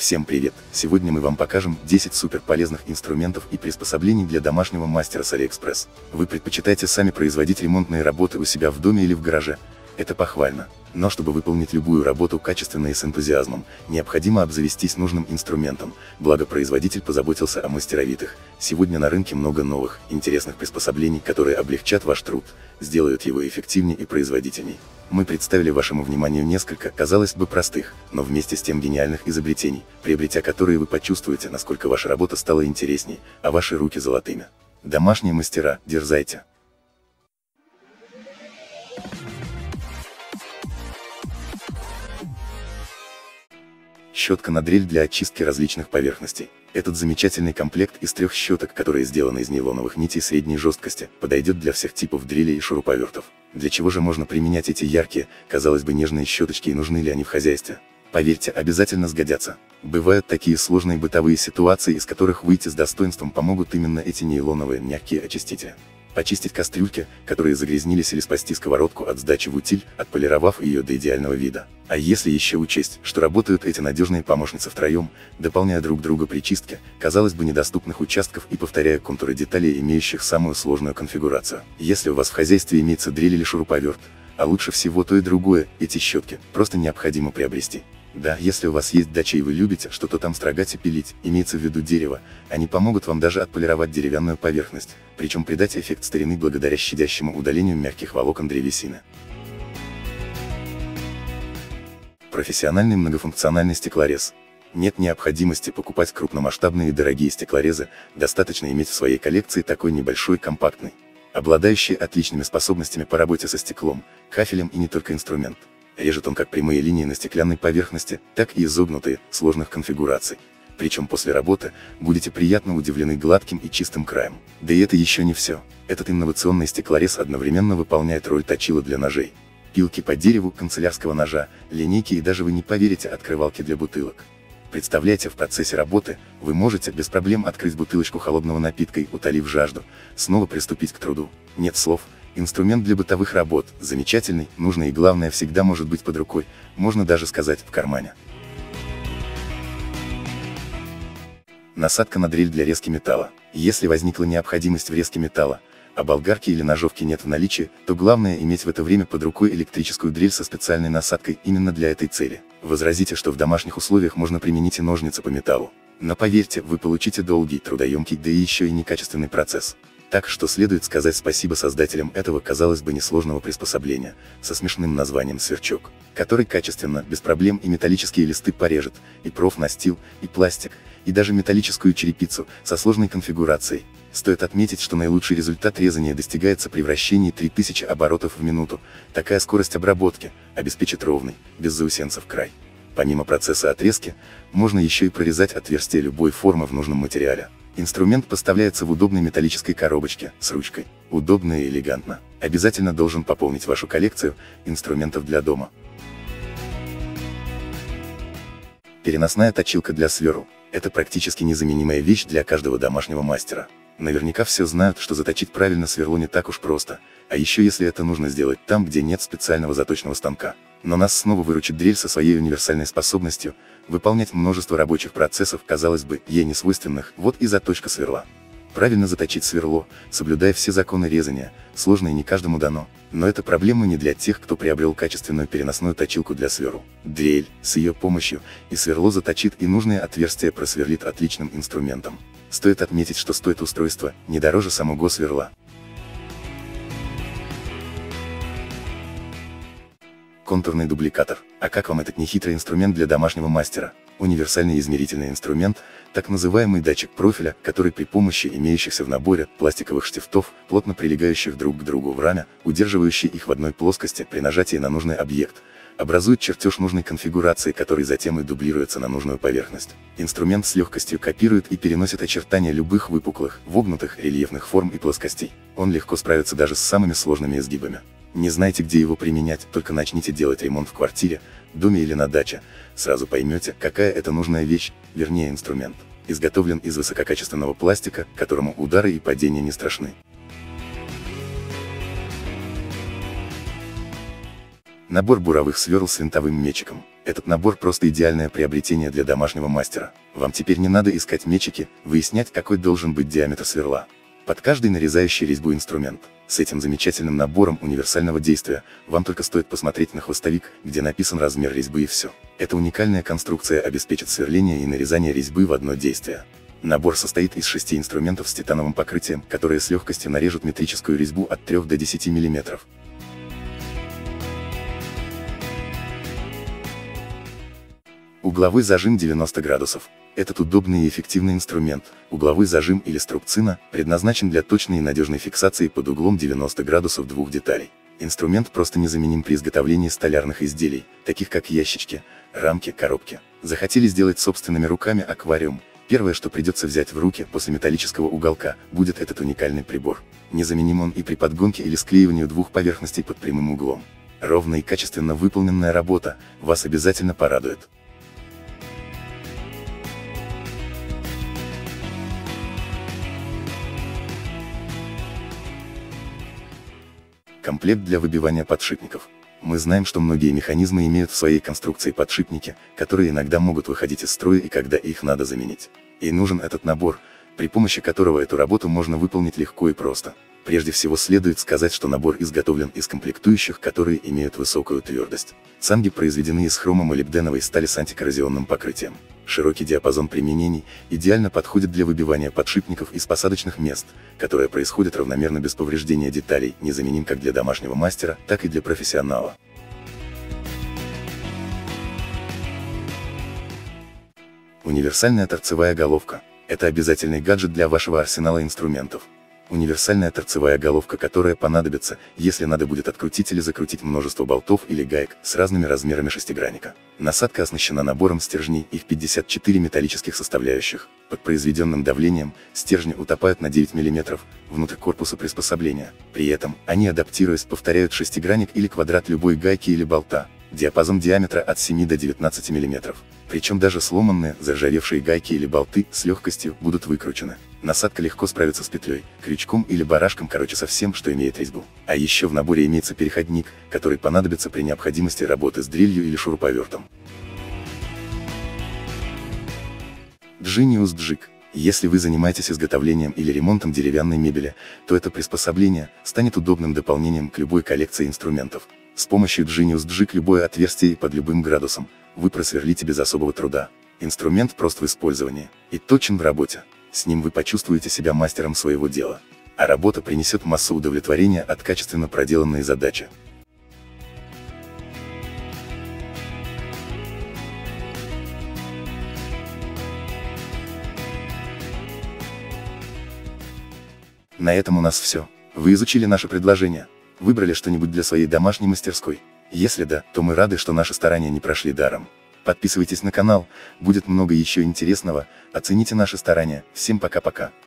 Всем привет! Сегодня мы вам покажем 10 супер полезных инструментов и приспособлений для домашнего мастера с AliExpress. Вы предпочитаете сами производить ремонтные работы у себя в доме или в гараже? Это похвально. Но чтобы выполнить любую работу качественно и с энтузиазмом, необходимо обзавестись нужным инструментом, благо производитель позаботился о мастеровитых. Сегодня на рынке много новых, интересных приспособлений, которые облегчат ваш труд, сделают его эффективнее и производительней. Мы представили вашему вниманию несколько, казалось бы, простых, но вместе с тем гениальных изобретений, приобретя которые вы почувствуете, насколько ваша работа стала интересней, а ваши руки золотыми. Домашние мастера, дерзайте! Щетка на дрель для очистки различных поверхностей. Этот замечательный комплект из 3 щеток, которые сделаны из нейлоновых нитей средней жесткости, подойдет для всех типов дрелей и шуруповертов. Для чего же можно применять эти яркие, казалось бы, нежные щеточки и нужны ли они в хозяйстве? Поверьте, обязательно сгодятся. Бывают такие сложные бытовые ситуации, из которых выйти с достоинством помогут именно эти нейлоновые мягкие очистители. Почистить кастрюльки, которые загрязнились, или спасти сковородку от сдачи в утиль, отполировав ее до идеального вида. А если еще учесть, что работают эти надежные помощницы втроем, дополняя друг друга при чистке, казалось бы, недоступных участков и повторяя контуры деталей, имеющих самую сложную конфигурацию. Если у вас в хозяйстве имеется дрель или шуруповерт, а лучше всего то и другое, эти щетки просто необходимо приобрести. Да, если у вас есть дача и вы любите что-то там строгать и пилить, имеется в виду дерево, они помогут вам даже отполировать деревянную поверхность, причем придать эффект старины благодаря щадящему удалению мягких волокон древесины. Профессиональный многофункциональный стеклорез. Нет необходимости покупать крупномасштабные и дорогие стеклорезы, достаточно иметь в своей коллекции такой небольшой, компактный, обладающий отличными способностями по работе со стеклом, кафелем и не только инструмент. Режет он как прямые линии на стеклянной поверхности, так и изогнутые, сложных конфигураций. Причем после работы будете приятно удивлены гладким и чистым краем. Да и это еще не все. Этот инновационный стеклорез одновременно выполняет роль точила для ножей, пилки по дереву, канцелярского ножа, линейки и даже, вы не поверите, открывалки для бутылок. Представляете, в процессе работы вы можете без проблем открыть бутылочку холодного напитка и, утолив жажду, снова приступить к труду. Нет слов. Инструмент для бытовых работ, замечательный, нужный и, главное, всегда может быть под рукой, можно даже сказать, в кармане. Насадка на дрель для резки металла. Если возникла необходимость в резке металла, а болгарки или ножовки нет в наличии, то главное иметь в это время под рукой электрическую дрель со специальной насадкой именно для этой цели. Возразите, что в домашних условиях можно применить и ножницы по металлу. Но поверьте, вы получите долгий, трудоемкий, да и еще и некачественный процесс. Так что следует сказать спасибо создателям этого, казалось бы, несложного приспособления, со смешным названием сверчок, который качественно, без проблем и металлические листы порежет, и профнастил, и пластик, и даже металлическую черепицу, со сложной конфигурацией. Стоит отметить, что наилучший результат резания достигается при вращении 3000 оборотов в минуту. Такая скорость обработки обеспечит ровный, без заусенцев край. Помимо процесса отрезки, можно еще и прорезать отверстия любой формы в нужном материале. Инструмент поставляется в удобной металлической коробочке, с ручкой. Удобно и элегантно. Обязательно должен пополнить вашу коллекцию инструментов для дома. Переносная точилка для сверл. Это практически незаменимая вещь для каждого домашнего мастера. Наверняка все знают, что заточить правильно сверло не так уж просто, а еще если это нужно сделать там, где нет специального заточного станка. Но нас снова выручит дрель со своей универсальной способностью выполнять множество рабочих процессов, казалось бы, ей не свойственных, вот и заточка сверла. Правильно заточить сверло, соблюдая все законы резания, сложно и не каждому дано. Но это проблема не для тех, кто приобрел качественную переносную точилку для сверл. Дрель, с ее помощью, и сверло заточит, и нужные отверстия просверлит отличным инструментом. Стоит отметить, что стоит устройство не дороже самого сверла. Контурный дубликатор. А как вам этот нехитрый инструмент для домашнего мастера? Универсальный измерительный инструмент, так называемый датчик профиля, который при помощи имеющихся в наборе пластиковых штифтов, плотно прилегающих друг к другу в раме, удерживающий их в одной плоскости при нажатии на нужный объект, образует чертеж нужной конфигурации, который затем и дублируется на нужную поверхность. Инструмент с легкостью копирует и переносит очертания любых выпуклых, вогнутых, рельефных форм и плоскостей. Он легко справится даже с самыми сложными изгибами. Не знаете, где его применять, только начните делать ремонт в квартире, доме или на даче, сразу поймете, какая это нужная вещь, вернее инструмент. Изготовлен из высококачественного пластика, которому удары и падения не страшны. Набор буровых сверл с винтовым мечиком. Этот набор просто идеальное приобретение для домашнего мастера. Вам теперь не надо искать мечики, выяснять, какой должен быть диаметр сверла. Под каждый нарезающий резьбу инструмент. С этим замечательным набором универсального действия, вам только стоит посмотреть на хвостовик, где написан размер резьбы и все. Эта уникальная конструкция обеспечит сверление и нарезание резьбы в одно действие. Набор состоит из 6 инструментов с титановым покрытием, которые с легкостью нарежут метрическую резьбу от 3 до 10 мм. Угловой зажим 90 градусов. Этот удобный и эффективный инструмент, угловой зажим или струбцина, предназначен для точной и надежной фиксации под углом 90 градусов двух деталей. Инструмент просто незаменим при изготовлении столярных изделий, таких как ящички, рамки, коробки. Захотели сделать собственными руками аквариум? Первое, что придется взять в руки после металлического уголка, будет этот уникальный прибор. Незаменим он и при подгонке или склеивании двух поверхностей под прямым углом. Ровно и качественно выполненная работа вас обязательно порадует. Комплект для выбивания подшипников. Мы знаем, что многие механизмы имеют в своей конструкции подшипники, которые иногда могут выходить из строя и когда их надо заменить. И нужен этот набор, при помощи которого эту работу можно выполнить легко и просто. Прежде всего следует сказать, что набор изготовлен из комплектующих, которые имеют высокую твердость. Цанги произведены из хромомолибденовой стали с антикоррозионным покрытием. Широкий диапазон применений идеально подходит для выбивания подшипников из посадочных мест, которые происходят равномерно без повреждения деталей, незаменим как для домашнего мастера, так и для профессионала. Универсальная торцевая головка. Это обязательный гаджет для вашего арсенала инструментов. Универсальная торцевая головка, которая понадобится, если надо будет открутить или закрутить множество болтов или гаек с разными размерами шестигранника. Насадка оснащена набором стержней, их 54 металлических составляющих. Под произведенным давлением стержни утопают на 9 мм внутрь корпуса приспособления. При этом они, адаптируясь, повторяют шестигранник или квадрат любой гайки или болта. Диапазон диаметра от 7 до 19 мм. Причем даже сломанные, заржавевшие гайки или болты с легкостью будут выкручены. Насадка легко справится с петлей, крючком или барашком, короче со всем, что имеет резьбу. А еще в наборе имеется переходник, который понадобится при необходимости работы с дрелью или шуруповертом. Genius Jig. Если вы занимаетесь изготовлением или ремонтом деревянной мебели, то это приспособление станет удобным дополнением к любой коллекции инструментов. С помощью Genius Jig любое отверстие под любым градусом вы просверлите без особого труда. Инструмент прост в использовании и точен в работе. С ним вы почувствуете себя мастером своего дела. А работа принесет массу удовлетворения от качественно проделанной задачи. На этом у нас все. Вы изучили наше предложение? Выбрали что-нибудь для своей домашней мастерской? Если да, то мы рады, что наши старания не прошли даром. Подписывайтесь на канал, будет много еще интересного, оцените наши старания. Всем пока-пока.